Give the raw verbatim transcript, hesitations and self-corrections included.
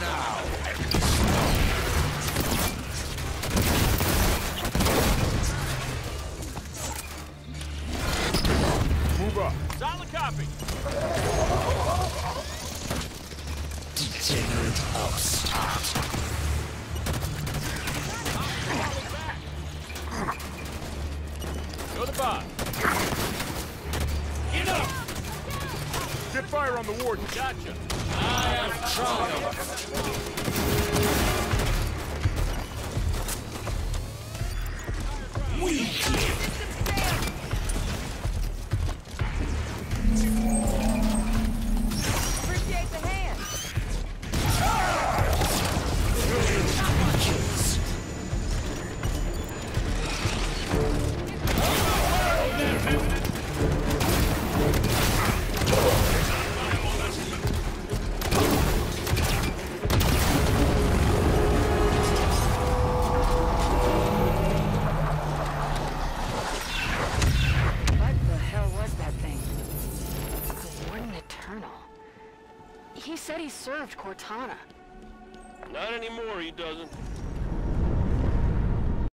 now. Move up. Solid copy. Degenerate upstart. Go to Bob. Get up! Get fire on the warden. Gotcha. I have triumphed. Weak. Appreciate the hand. Kills. What the hell was that thing? The Warden Eternal. He said he served Cortana. Not anymore, he doesn't.